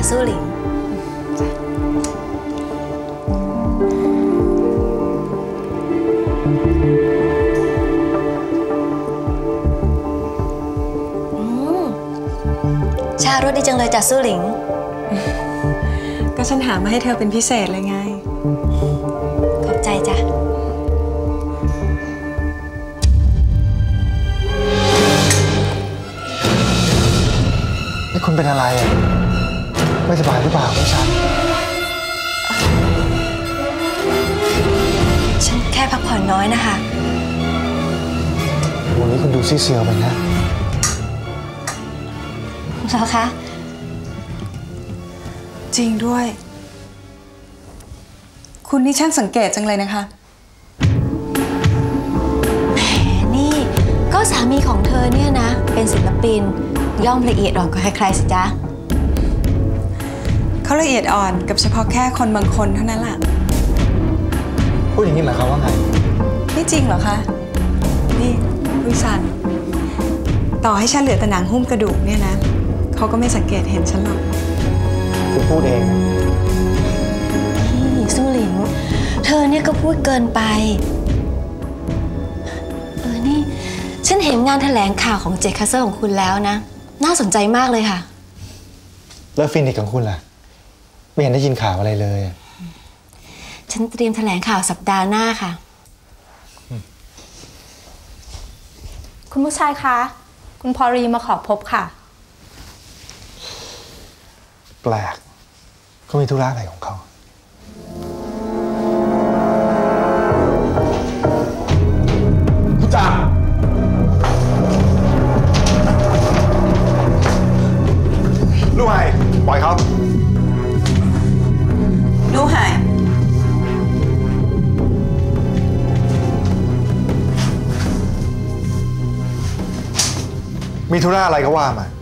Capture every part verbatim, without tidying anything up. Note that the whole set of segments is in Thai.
สู้หลิงชารสดีจังเลยจ้ะสู้หลิงก็ฉันหามาให้เธอเป็นพิเศษเลยไงขอบใจจ้ะนี่คุณเป็นอะไรอ่ะไม่สบายหรือเปล่าพี่ชันฉันแค่พักผ่อนน้อยนะคะวันนี้คุณดูซีเซียวไปนะเหรอคะจริงด้วยคุณนี่ช่างสังเกตจังเลยนะคะแหมนี่ก็สามีของเธอเนี่ยนะเป็นศิลปินย่อมละเอียดอ่อนกว่าใครๆสิจ๊ะเขาละเอียดอ่อนกับเฉพาะแค่คนบางคนเท่านั้นแหละพูดอย่างนี้หมายความว่าไงไม่จริงเหรอคะนี่วิสันต่อให้ฉันเหลือแต่หนังหุ้มกระดูกเนี่ยนะเขาก็ไม่สังเกตเห็นฉันหรอกคุณพูดเองนี่สู้หลิงเธอเนี่ยก็พูดเกินไปเออนี่ฉันเห็นงานแถลงข่าวของเจคคัสเซอร์ของคุณแล้วนะน่าสนใจมากเลยค่ะแล้วฟินิกของคุณล่ะไม่เห็นได้ยินข่าวอะไรเลยฉันเตรียมแถลงข่าวสัปดาห์หน้าค่ะคุณผู้ชายคะคุณพอรีมาขอพบค่ะแปลกเขามีธุระอะไรของเขาคุณจ่าลูกไห่ปล่อยเขาลูกไห่มีธุระอะไรก็ว่ามา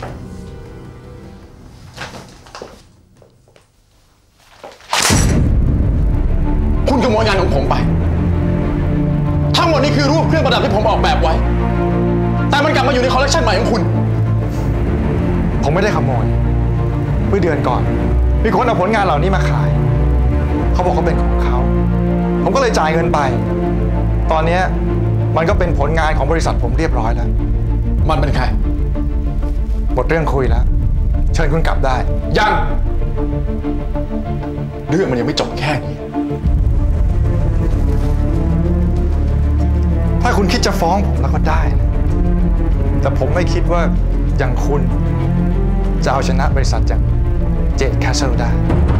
คุณขโมยงานของผมไปทั้งหมดนี้คือรูปเครื่องประดับที่ผมออกแบบไว้แต่มันกลับมาอยู่ในคอลเลกชันใหม่ของคุณผมไม่ได้ขโมยเมื่อเดือนก่อนมีคนเอาผลงานเหล่านี้มาขายเขาบอกว่าเป็นของเขาผมก็เลยจ่ายเงินไปตอนนี้มันก็เป็นผลงานของบริษัทผมเรียบร้อยแล้วมันเป็นใครหมดเรื่องคุยแล้วเชิญคุณกลับได้ยังเรื่องมันยังไม่จบแค่นี้ถ้าคุณคิดจะฟ้องผมแล้วก็ได้แต่ผมไม่คิดว่าอย่างคุณจะเอาชนะบริษัทอย่างเจดแคสเซิลได้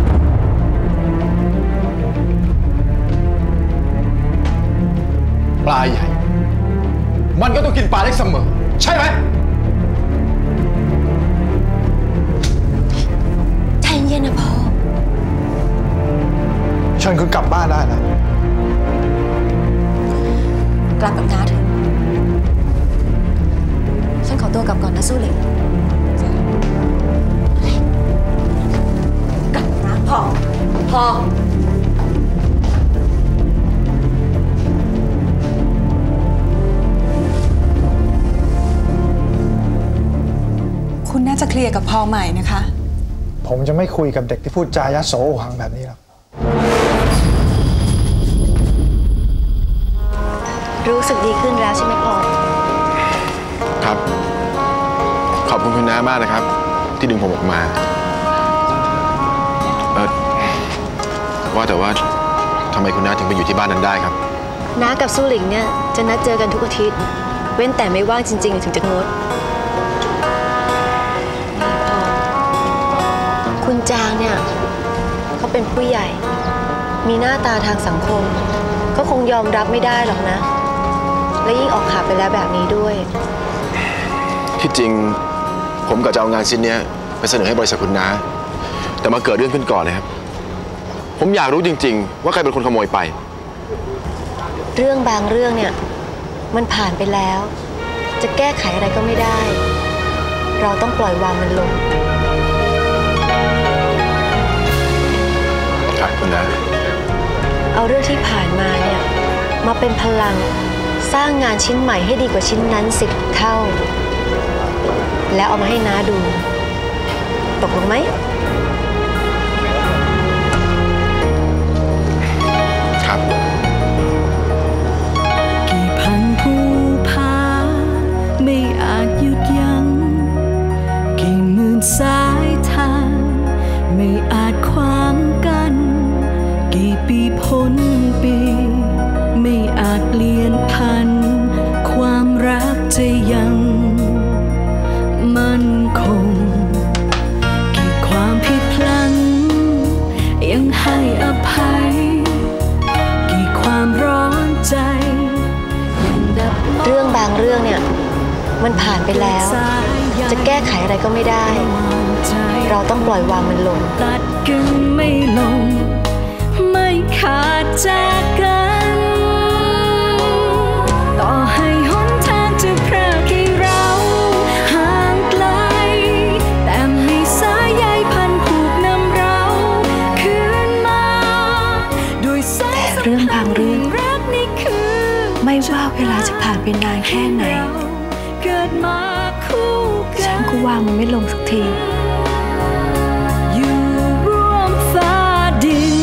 ปลาใหญ่มันก็ต้องกินปลาเล็กเสมอใช่ไหมใจเย็นนะพ่อเชิญคุณกลับบ้านได้นะกลับกับน้าเถอะฉันขอตัวกลับก่อนนะสู้หลิงกลับนะพ่อพ่อคุณน่าจะเคลียร์กับพอใหม่นะคะผมจะไม่คุยกับเด็กที่พูดจายะโสโอหังแบบนี้หรอกรู้สึกดีขึ้นแล้วใช่ไหมพ่อครับขอบคุณคุณน้ามากนะครับที่ดึงผมออกมาเออว่าแต่ว่าทำไมคุณน้าถึงไปอยู่ที่บ้านนั้นได้ครับน้ากับสู้หลิงเนี่ยจะนัดเจอกันทุกอาทิตย์เว้นแต่ไม่ว่างจริงๆถึงจะงดคุณจางเนี่ยเขาเป็นผู้ใหญ่มีหน้าตาทางสังคมก็คงยอมรับไม่ได้หรอกนะและยิ่งออกข่าวไปแล้วแบบนี้ด้วยที่จริงผมก็จะเอางานชิ้นนี้ไปเสนอให้บริษัทคุณน้าแต่มาเกิดเรื่องขึ้นก่อนเลยครับผมอยากรู้จริงๆว่าใครเป็นคนขโมยไปเรื่องบางเรื่องเนี่ยมันผ่านไปแล้วจะแก้ไขอะไรก็ไม่ได้เราต้องปล่อยวางมันลงครับคุณน้าเอาเรื่องที่ผ่านมาเนี่ยมาเป็นพลังสร้างงานชิ้นใหม่ให้ดีกว่าชิ้นนั้นสิบเท่าแล้วเอามาให้น้าดูตกลงไหมครับกี่พันภูผาไม่อาจหยุดยั้งกี่หมื่นสายทางไม่อาจขวางกันกี่ปีพ้นปีไม่อาจเปลี่ยนพันความรักจะยังมั่นคงกี่ความผิดพลั้งยังให้อภัยกี่ความร้อนใจยังดับเรื่องบางเรื่องเนี่ยมันผ่านไปแล้ว จะแก้ไขอะไรก็ไม่ได้ เราต้องปล่อยวางมันลงตัดกันไม่ลงไม่ขาดจากกันต่อให้หนทางจะพรากให้เราห่างไกลแต่มีสายใยพันผูกนำเราคืนมาด้วยสายสัมพันธ์แต่เรื่องบางเรื่องรักนี่คือไม่ว่าเวลาจะผ่านไปนานแค่ไหนเกิดมาคู่กันฉันก็วางมันไม่ลงสักทีอยู่ร่วมฟ้าดิน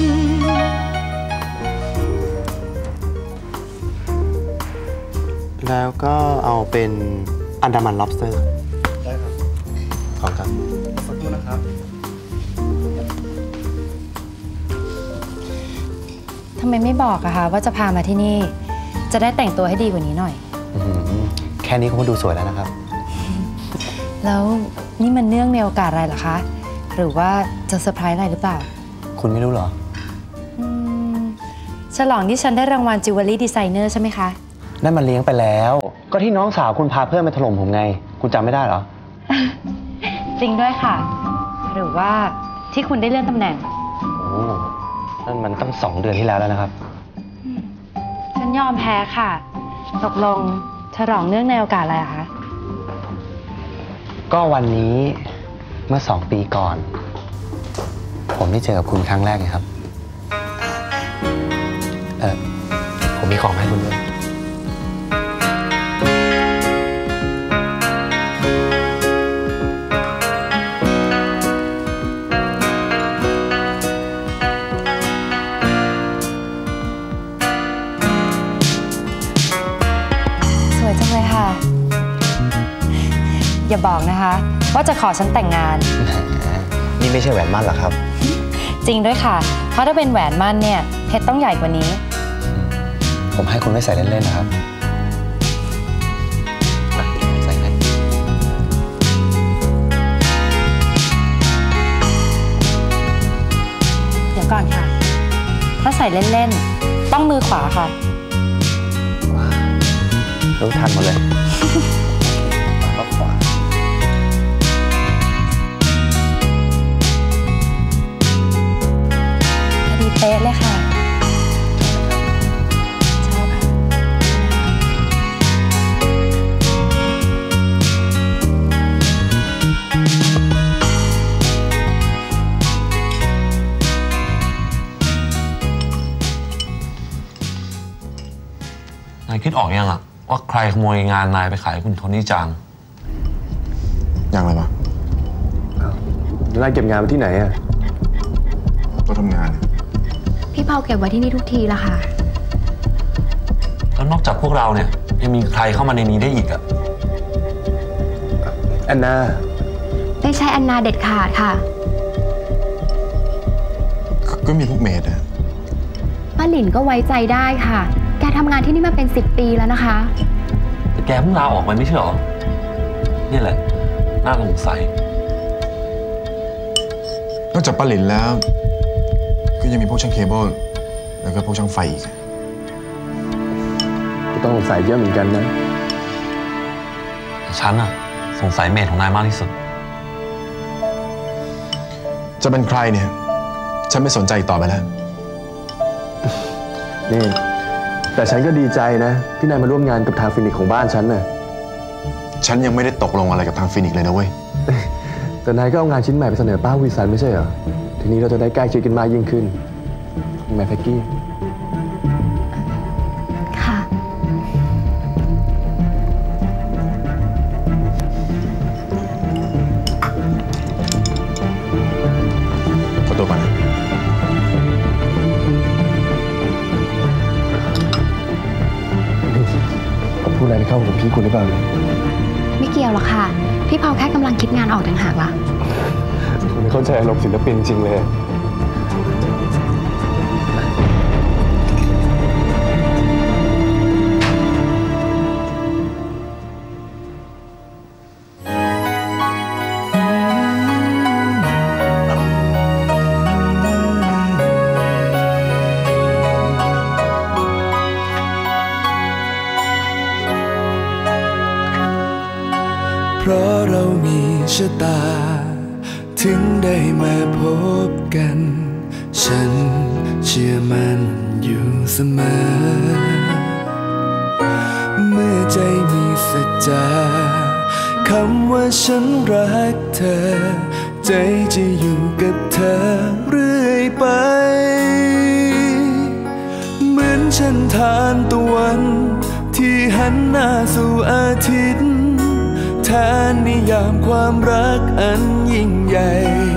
แล้วก็เอาเป็นอันดามัน lobster ได้ครับขอบครับสักครู่นะครับทำไมไม่บอกอะคะว่าจะพามาที่นี่ จะได้แต่งตัวให้ดีกว่านี้หน่อยอื้อหือแค่นี้ก็ดูสวยแล้วนะครับแล้วนี่มันเนื่องในโอกาสอะไรเหรอคะ หรือว่าจะเซอร์ไพรส์อะไรหรือเปล่าคุณไม่รู้เหรออืมฉลองที่ฉันได้รางวัลจิวเวลรี่ดีไซเนอร์ใช่ไหมคะนั่นมันเลี้ยงไปแล้ว ก็ที่น้องสาวคุณพาเพื่อนมาถล่มผมไง คุณจำไม่ได้เหรอจริงด้วยค่ะ หรือว่าที่คุณได้เลื่อนตำแหน่งโอ้นั่นมันตั้งสองเดือนที่แล้วแล้วนะครับฉันยอมแพ้ค่ะ ตกลงฉลองเนื่องในโอกาสอะไรอะคะก็วันนี้เมื่อสองปีก่อน ผมได้เจอกับคุณครั้งแรกไงครับ เออผมมีของมาให้คุณด้วยสวยจังเลยค่ะ อย่าบอกนะคะ ว่าจะขอฉันแต่งงานนี่ไม่ใช่แหวนมั่นหรอครับจริงด้วยค่ะ เพราะถ้าเป็นแหวนมั่นเนี่ยเพชรต้องใหญ่กว่านี้ผมให้คุณไว้ใส่เล่นๆนะครับมาใส่ให้เดี๋ยวก่อนค่ะ ถ้าใส่เล่นๆ ต้องมือขวาค่ะรู้ทันหมดเลย ขวาก็ขวาพอดีเป๊ะเลยค่ะ ชอบค่ะนายคิดออกยังอะว่าใครขโมยงานนายไปขายคุณโทนี่จังยังไรวะนายเก็บงานไว้ที่ไหนอะก็ทำงานพี่เผาเก็บไว้ที่นี่ทุกทีละค่ะแล้วนอกจากพวกเราเนี่ยยังมีใครเข้ามาในนี้ได้อีกอะแอนนาไม่ใช่อันนาเด็ดขาดค่ะก็มีพวกเมดอะป้าหลินก็ไว้ใจได้ค่ะ แกทำงานที่นี่มาเป็นสิบปีแล้วนะคะแต่แกเพิ่งลาออกไปไม่ใช่หรอ นี่แหละ น่าสงสัยนอกจากป้าหลินแล้ว ก็ยังมีพวกช่างเคเบิลแล้วก็พวกช่างไฟอีกก็ต้องสงสัยเยอะเหมือนกันนะแต่ฉันอะสงสัยเมทของนายมากที่สุดจะเป็นใครเนี่ย ฉันไม่สนใจอีกต่อไปแล้วนี่ แต่ฉันก็ดีใจนะที่นายมาร่วมงานกับทางฟินิกของบ้านฉันน่ะฉันยังไม่ได้ตกลงอะไรกับทางฟินิกส์เลยนะเว้ยแต่นายก็เอางานชิ้นใหม่ไปเสนอป้าวิสันไม่ใช่เหรอ ทีนี้เราจะได้ใกล้ชิดกันมากยิ่งขึ้นแม่แพ็กกี้ค่ะขอตัวก่อนนะเข้ากับพี่คุณหรือเปล่าไม่เกี่ยวหรอกค่ะ พี่พอแค่กำลังคิดงานออกต่างหากล่ะคุณเข้าใจอารมณ์ศิลปินจริงเลยเพราะเรามีชะตาถึงได้มาพบกัน ฉันเชื่อมันอยู่เสมอ เมื่อใจมีสัจจาคำว่าฉันรักเธอ ใจจะอยู่กับเธอเรื่อยไป เหมือนฉันทานตะวันที่หันหน้าสู่อาทิตย์แทนนิยามความรักอันยิ่งใหญ่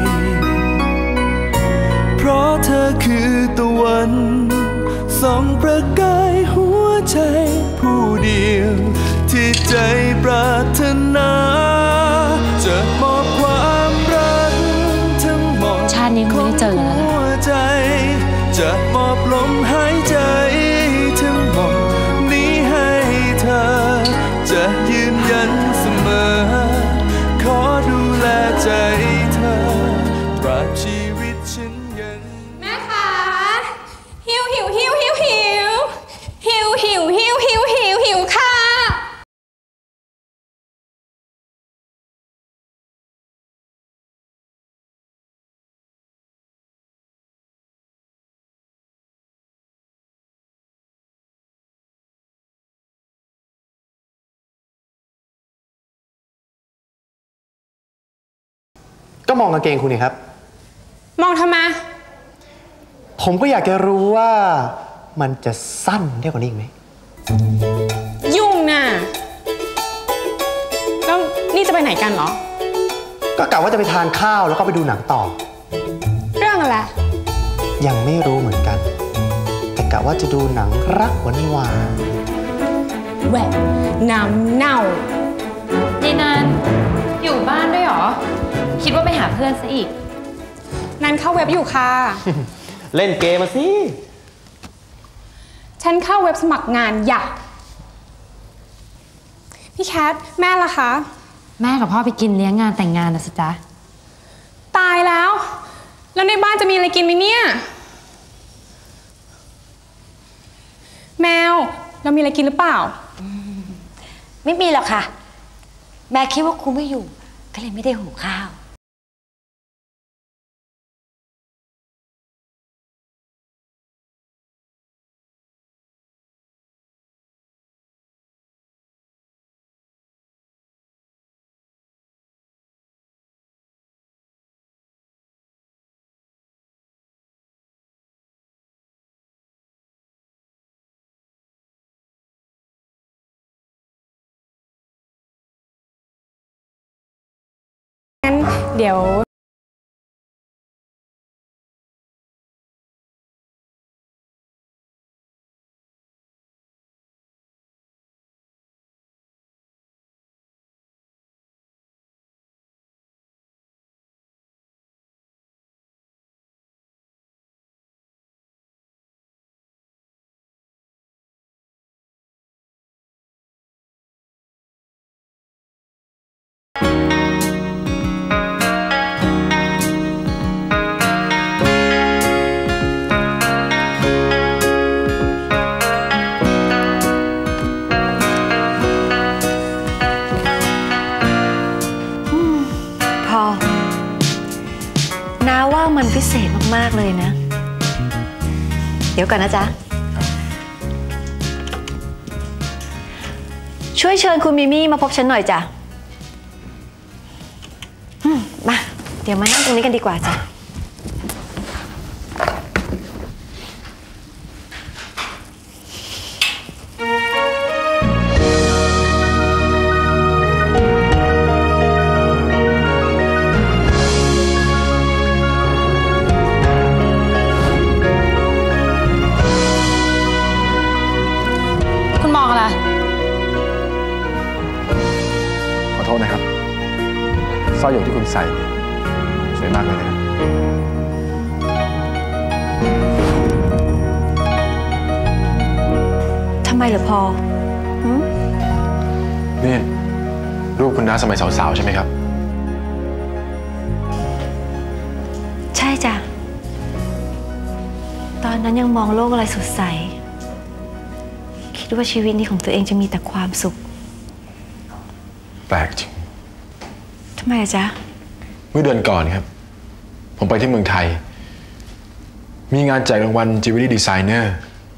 เพราะเธอคือตะวันส่องประกายหัวใจผู้เดียวที่ใจปรารถนาจะมอบความรักทั้งหมดชาตินี้คงไม่ได้เจอแล้วหัวใจจะมอบลมหายใจทั้งหมดนี้ให้เธอจะยืนยันเสมอขอดูแลใจเธอตราบชีวิตฉันยังแม่คะหิวหิวหิวหิวหิวหิวหิวหิวหิวหิวหิวค่ะก็มองกางเกงคุณนี่ครับมองทำไมผมก็อยากจะรู้ว่ามันจะสั้นได้กว่านี้อีกไหมยุ่งน่ะแล้วนี่จะไปไหนกันเหรอก็กะว่าจะไปทานข้าวแล้วก็ไปดูหนังต่อเรื่องอะไรยังไม่รู้เหมือนกัน แต่กะว่าจะดูหนังรักหวานหวานแหวะน้ำเน่านี่นันอยู่บ้านด้วยเหรอ คิดว่าไปหาเพื่อนซะอีกนันเข้าเว็บอยู่ค่ะเล่นเกมมาสิฉันเข้าเว็บสมัครงานอยากพี่แคทแม่ล่ะคะแม่กับพ่อไปกินเลี้ยงงานแต่งงานนะสิจ๊ะตายแล้ว แล้วในบ้านจะมีอะไรกินไหมเนี่ย แมวเรามีอะไรกินหรือเปล่าไม่มีหรอกค่ะ แม่คิดว่าครูไม่อยู่ก็เลยไม่ได้หุงข้าวงั้นเดี๋ยวน้าว่ามันพิเศษมากๆเลยนะ เดี๋ยวก่อนนะจ๊ะ ช่วยเชิญคุณมิมี่มาพบฉันหน่อยจ้ะมาเดี๋ยวมานั่งตรงนี้กันดีกว่าจ้ะคุณมองอะไรใส่เนี่ยสวยมากเลยนะครับทำไมเหรอพอหืมนี่รูปคุณน้าสมัยสาวๆใช่ไหมครับใช่จ้ะ ตอนนั้นยังมองโลกอะไรสดใส คิดว่าชีวิตนี้ของตัวเองจะมีแต่ความสุขแปลกจริงทำไมอะจ๊ะเมื่อเดือนก่อนครับ ผมไปที่เมืองไทย มีงานแจกรางวัลจิวเวลรี่ดีไซเนอร์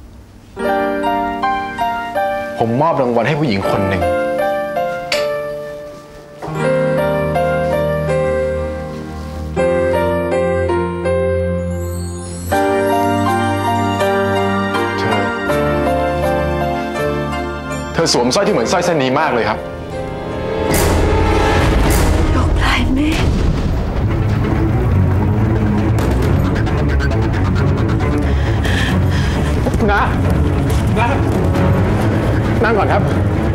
ผมมอบรางวัลให้ผู้หญิงคนหนึ่ง เธอ เธอสวมสร้อยที่เหมือนสร้อยเส้นนี้มากเลยครับดอกลายเมฆนะนะนั่งก่อนครับ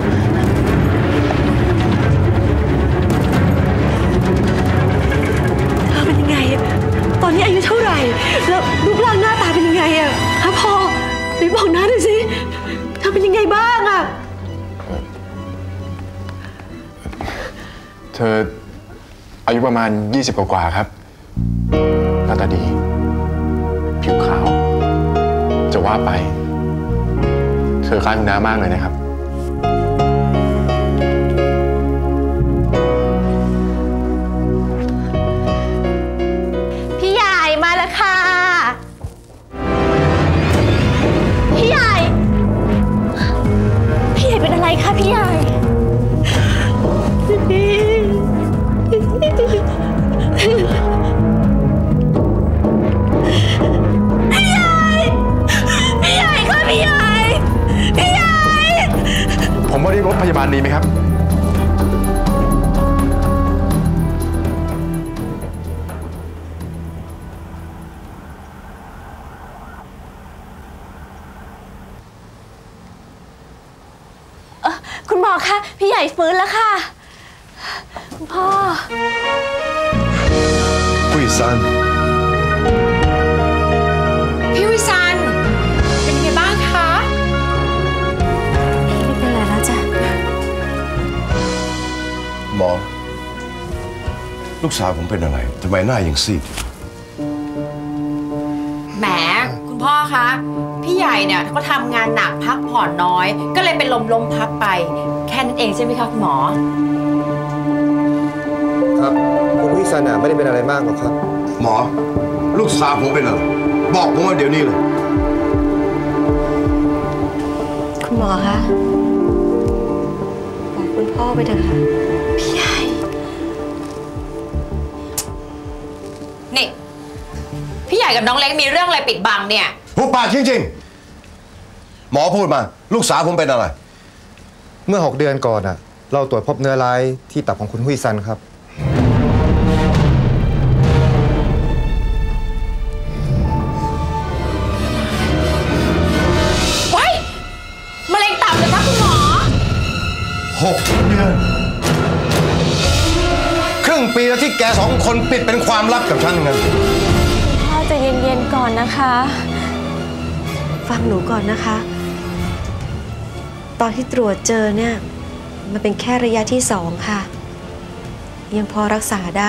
เธอเป็นยังไงอะตอนนี้อายุเท่าไหร่ แล้วรูปร่างหน้าตาเป็นยังไงอะฮะพ่อไหนบอกน้าหน่อยสิ เธอเป็นยังไงบ้างอะเธออายุประมาณ ยี่สิบ กว่าๆครับ หน้าตาดี ผิวขาว จะว่าไป เธอคล้ายคุณน้ามากเลยนะครับพี่ใหญ่มาแล้วค่ะ พี่ใหญ่ พี่ใหญ่เป็นอะไรคะพี่ใหญ่ พี่ใหญ่ พี่ใหญ่ค่ะพี่ใหญ่ พี่ใหญ่ผมว่าเรียกรถพยาบาลดีไหมครับคุณหมอคะพี่ใหญ่ฟื้นแล้วค่ะ คุณพ่อผู้ซันพี่วิซัน เป็นยังไงบ้างคะไม่เป็นไรแล้วจ้ะหมอ ลูกสาวผมเป็นอะไรทำไมหน้ายังซีดแหมคุณพ่อคะพี่ใหญ่เนี่ยเขาทำงานหนักพักผ่อนน้อย ก็เลยเป็นลมลมพับไป แค่นั้นเองใช่ไหมคะคุณหมอครับคุณวิสันไม่ได้เป็นอะไรมากหรอกครับหมอ ลูกสาวผมเป็นอะไรบอกผมมาเดี๋ยวนี้เลยคุณหมอคะบอกคุณพ่อไปเถอะค่ะพี่ใหญ่ นี่ พี่ใหญ่กับน้องเล็กมีเรื่องอะไรปิดบังเนี่ยพูดปากจริงๆ หมอพูดมา ลูกสาวผมเป็นอะไรเมื่อหกเดือนก่อนอ่ะ เราตรวจพบเนื้อร้ายที่ตับของคุณหุยซันครับไว้มะเร็งตับเลยคะคุณหมอหกเดือน ครึ่งปีแล้วที่แกสองคนปิดเป็นความลับกับฉันไงพ่อใจเย็นๆก่อนนะคะ ฟังหนูก่อนนะคะ ตอนที่ตรวจเจอเนี่ย มันเป็นแค่ระยะที่สองค่ะ ยังพอรักษาได้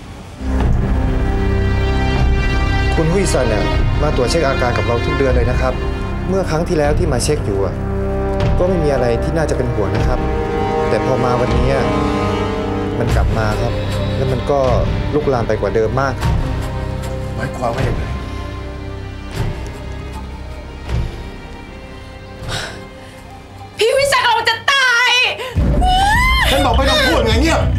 คุณหุยซันเนี่ยมาตรวจเช็คอาการกับเราทุกเดือนเลยนะครับ เมื่อครั้งที่แล้วที่มาเช็คอยู่อะก็ไม่มีอะไรที่น่าจะเป็นห่วงนะครับ แต่พอมาวันนี้มันกลับมาครับ แล้วมันก็ลุกลามไปกว่าเดิมมากหมายความว่าอย่างไรพี่วิซันเราจะตายฉันบอกไม่ต้องพูดไงเงียบ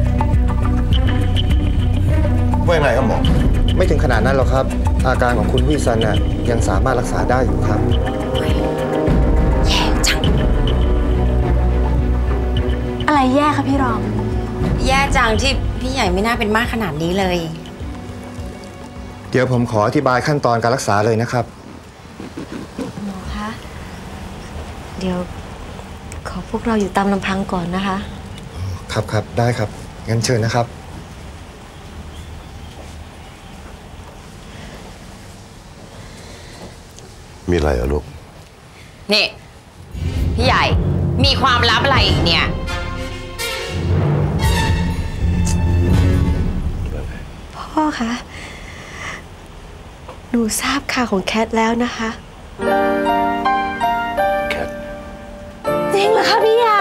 ว่ายังไงครับหมอไม่ถึงขนาดนั้นหรอกครับ อาการของคุณหุยซันน่ะยังสามารถรักษาได้อยู่ครับแย่จังอะไรแย่คะพี่รองแย่จังที่พี่ใหญ่ไม่น่าเป็นมากขนาดนี้เลยเดี๋ยวผมขออธิบายขั้นตอนการรักษาเลยนะครับหมอคะ เดี๋ยวขอพวกเราอยู่ตามลำพังก่อนนะคะครับครับได้ครับ งั้นเชิญนะครับมีอะไรอะลูกนี่ พี่ใหญ่มีความลับอะไรอีกเนี่ยพ่อคะหนูทราบข่าวของแคทแล้วนะคะแคทจริงเหรอคะพี่ใหญ่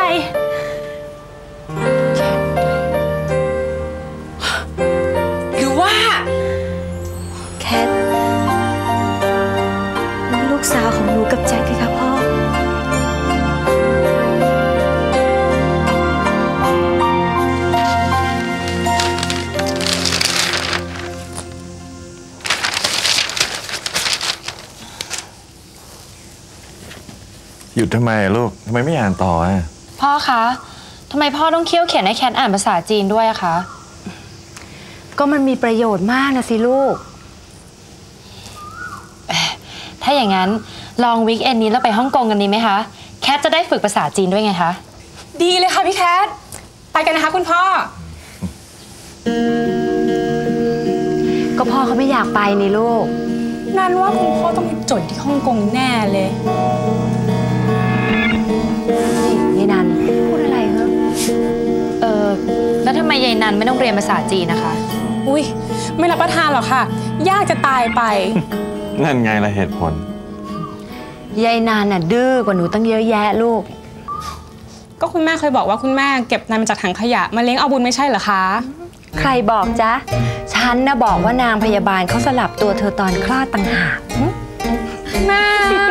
หรือว่าแคทลูกสาวของหนูกับแจ็คเลยค่ะพ่อหยุดทำไมลูกทำไมไม่อ่านต่ออ่ะพ่อคะทำไมพ่อต้องเคี่ยวเขียนให้แคทอ่านภาษาจีนด้วยอะคะก็มันมีประโยชน์มากนะสิลูกถ้าอย่างนั้นลองวีคเอนนี้เราไปฮ่องกงกันดีไหมคะแคทจะได้ฝึกภาษาจีนด้วยไงคะดีเลยค่ะพี่แคทไปกันนะคะคุณพ่อก็พ่อเขาไม่อยากไปนี่ลูกนั่นว่าคุณพ่อต้องไปจดที่ฮ่องกงแน่เลยยายนันพูดอะไรเหรอเออแล้วทำไมยายนันไม่ต้องเรียนภาษาจีนนะคะอุ้ยไม่รับประทานหรอกค่ะยากจะตายไปนั่นไงละเหตุผลยายนันน่ะดื้อกว่าหนูตั้งเยอะแยะลูกก็คุณแม่เคยบอกว่าคุณแม่เก็บนายมาจากถังขยะมาเลี้ยงเอาบุญไม่ใช่เหรอคะใครบอกจ๊ะฉันน่ะบอกว่านางพยาบาลเขาสลับตัวเธอตอนคลอดต่างหากแม่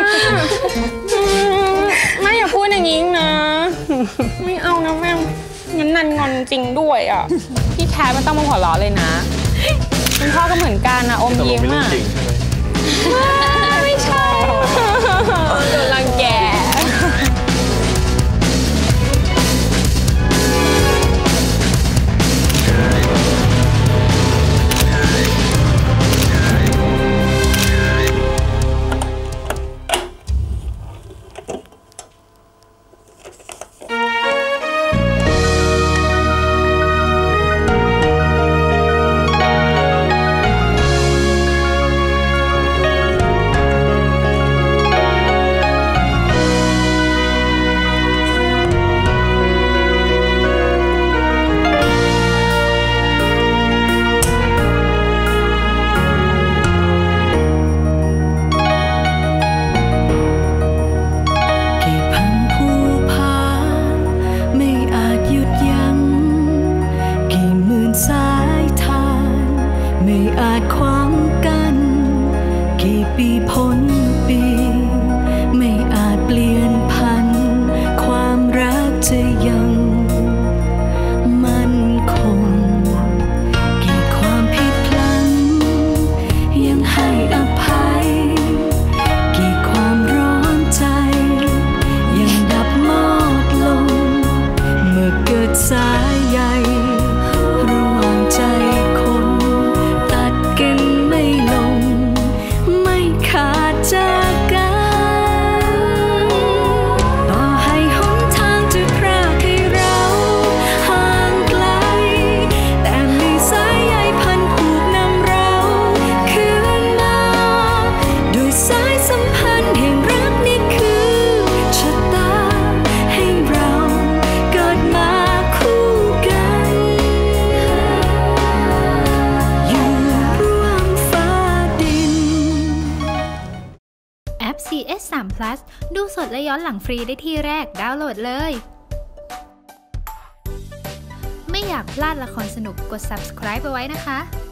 แม่อย่าพูดอย่างนี้นะไม่เอานะแม่งั้นนันงอนจริงด้วยอ่ะพี่แคทมันต้องมาหัวเราะเลยนะคุณพ่อก็เหมือนกันนะอมยิ้มอ่ะไม่ใช่โดนรังแกปีพ้นปีไม่อาจเปลี่ยนพันความรักจะยังมั่นคงกี่ความผิดพลั้งยังให้อภัยกี่ความร้อนใจยังดับมอดลงเมื่อเกิดสายใยระหว่างใจคนตัดกันไม่ลงขาดจากกันต่อให้หนทางจะพรากให้เราห่างไกลแต่มีสายใยพันผูกนำเราคืนมาด้วยสายสัมพันธ์แห่งรักนี่คือชะตาให้เราเกิดมาคู่กันอยู่ร่วมฟ้าดินแอป ซี เอส สาม พลัส ดูสดและย้อนหลังฟรีได้ที่แรกดาวน์โหลดเลย ไม่อยากพลาดละครสนุกกด ซับสไครบ์ เอาไว้นะคะ